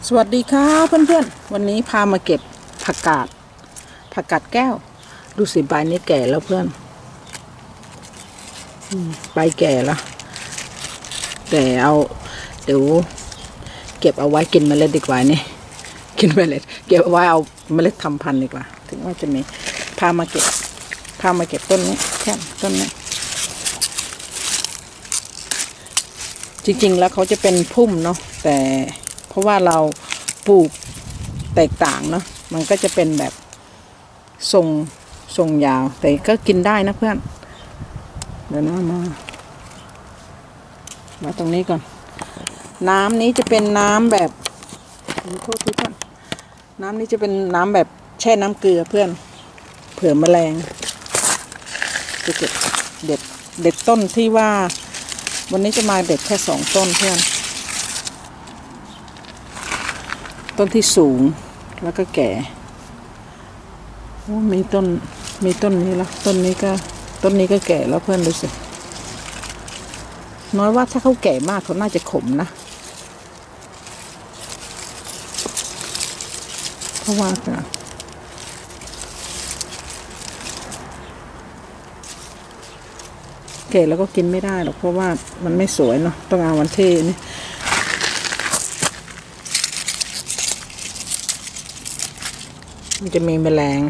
สวัสดีครับเพื่อนๆวันนี้พามาเก็บผักกาดแก้วดูสิใบนี้แก่แล้วเพื่อนใบแก่แล้วแต่เดี๋ยวเก็บเอาไว้กินเมล็ดดีกว่านี่กินเมล็ดเก็บเอาไว้เอาเมล็ดทำพันธุ์ดีกว่าถึงว่าจะมีพามาเก็บต้นนี้แค่ต้นนี้จริงๆแล้วเขาจะเป็นพุ่มเนาะแต่เพราะว่าเราปลูกแตกต่างเนาะมันก็จะเป็นแบบทรงยาวแต่ก็กินได้นะเพื่อนเดี๋ยวนะมาตรงนี้ก่อนน้ำนี้จะเป็นน้ำแบบโทษทีเพื่อนน้ำนี้จะเป็นน้ำแบบแช่น้ำเกลือเพื่อนเผื่อแมลงจะเก็บเด็ดต้นที่ว่าวันนี้จะมาเด็ดแค่2 ต้นเพื่อนต้นที่สูงแล้วก็แก่โอ้มีต้นนี้แล้วต้นนี้ก็แก่แล้วเพื่อนดูสิน้อยว่าถ้าเขาแก่มากเขาน่าจะขมนะเพราะว่าแก่แล้วก็กินไม่ได้หรอกเพราะว่ามันไม่สวยเนาะต้องเอาวันที่นี่มันจะมีแมลง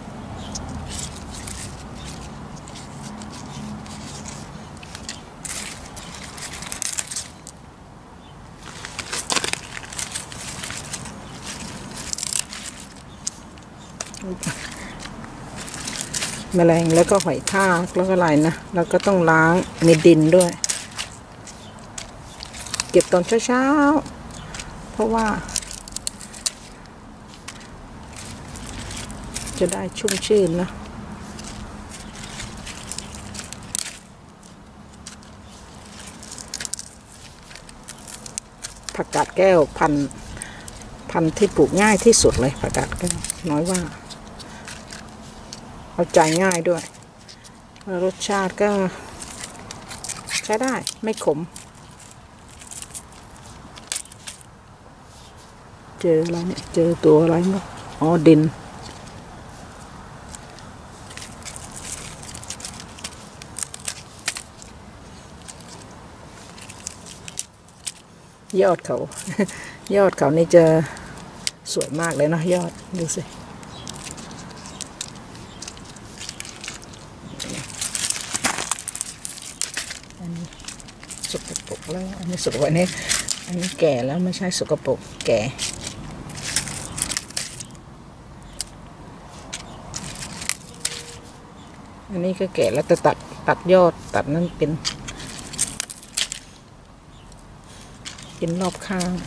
แล้วก็หอยทากแล้วก็อะไรนะแล้วก็ต้องล้างมีดินด้วยเก็บตอนเช้าเพราะว่าจะได้ชุ่มชื่นนะผักกาดแก้วพันธุ์ที่ปลูกง่ายที่สุดเลยผักกาดแก้วน้อยว่าเอาใจง่ายด้วยรสชาติก็ใช้ได้ไม่ขมเจออะไรเนี่ยเจอตัวอะไรมั้งอ๋อดินยอดเขา ยอดเขานี่จะสวยมากเลยนะยอดดูสิอันนี้สกปรกแล้วอันนี้สวยนี่อันนี้แก่แล้วไม่ใช่สกปรกแก่อันนี้ก็แก่แล้วแต่ตัดยอดตัดนั่นเป็นรอบข้าง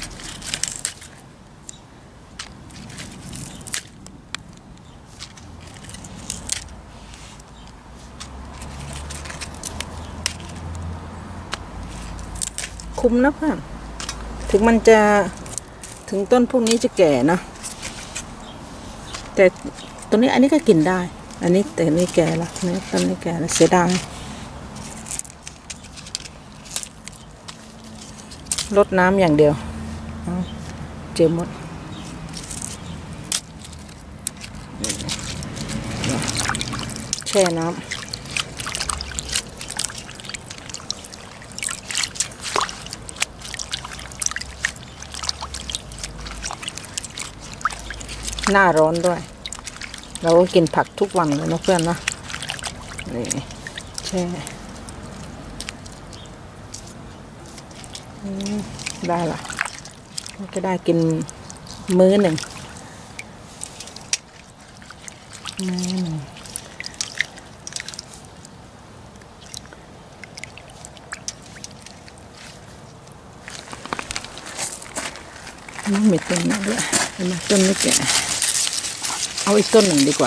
คุ้มนะเพื่อนถึงต้นพวกนี้จะแก่นะแต่ตัวนี้อันนี้ก็กินได้อันนี้แต่นี่แก่ละนี่ต้นนี้แก่แล้วเสียดายรดน้ำอย่างเดียวเจอหมดแช่น้ำหน้าร้อนด้วยเราก็กินผักทุกวันเลยนะเพื่อนนะนี่แช่ได้ละก็ได้กินมื้อหนึ่งมีต้นนี้ด้วยเห็นไหมต้นนี้แก่เอาอีกต้นหนึ่งดีกว่า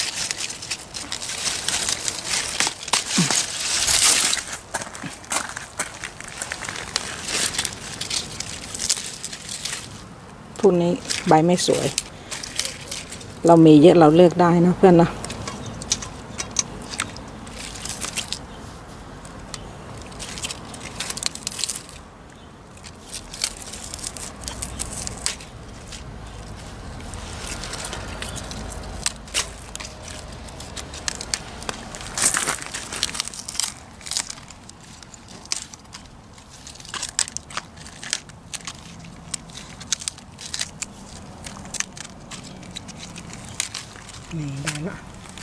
พวกนี้ใบไม่สวยเรามีเยอะเราเลือกได้นะเพื่อนนะนี่ได้ละ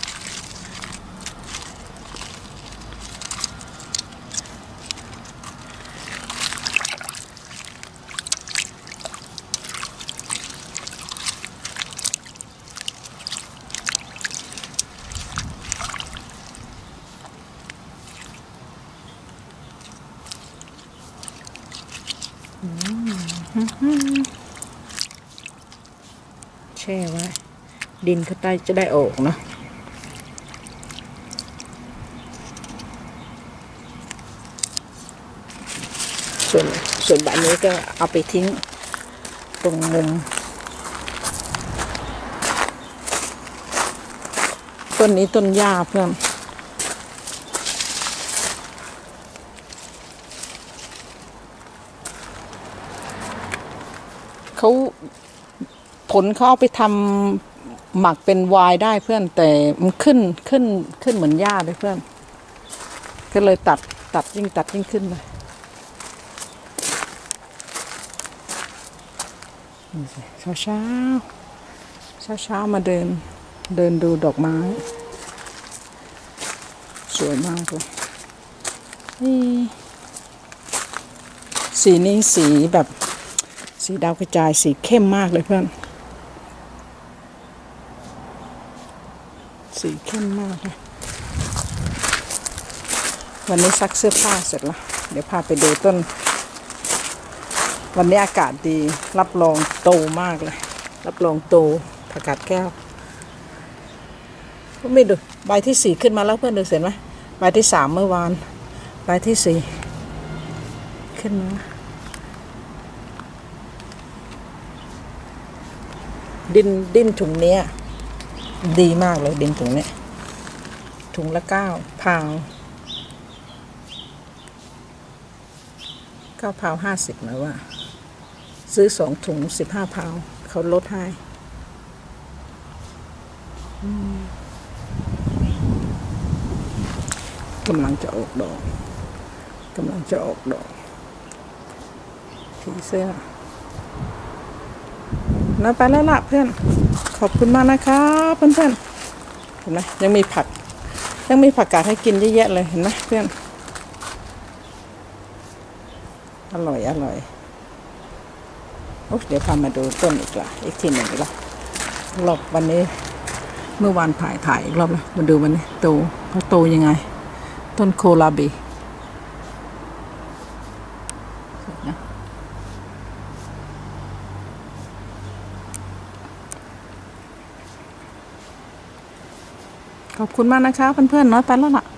แช่ไว้ดินข้างใต้จะได้ออกเนาะส่วนแบบนี้ก็เอาไปทิ้งตรงมุมต้นนี้ต้นหญ้าเพื่อนเขาผลเขาเอาไปทำหมักเป็นไวน์ได้เพื่อนแต่มันขึ้นเหมือนหญ้าเลยเพื่อนก็เลยตัดยิ่งขึ้นเลยเช้ามาเดินดูดอกไม้สวยมากเลยนี่สีนี้สีแบบสีดาวกระจายสีเข้มมากเลยเพื่อนสีเข้มมากเลยวันนี้ซักเสื้อผ้าเสร็จแล้วเดี๋ยวพาไปดูต้นวันนี้อากาศดีรับรองโตมากเลยรับรองโตผักกาดแก้วไม่ดูใบที่ 4ขึ้นมาแล้วเพื่อนดูเสร็จไหมใบที่ 3เมื่อวานใบที่ 4ขึ้นมาดินถุงเนี้ยดีมากเลยดินถุงเนี้ยถุงละ9 พาว50นะว่าซื้อ2 ถุง15 พาวเขาลดให้กำลังจะออกดอกผีเสื้อนะไปแล้วล่ะเพื่อนขอบคุณมากนะคะเพื่อนเห็นไหมยังมีผักกาดให้กินเยอะแยะเลยเห็นไหมเพื่อนอร่อยเดี๋ยวพามาดูต้นอีกทีหนึ่งละรอบวันนี้เมื่อวานถ่ายอีกรอบแล้วมาดูวันนี้เขาโตยังไงต้นโคลาบีขอบคุณมากนะคะเพื่อนๆน้อยไปแล้วล่ะ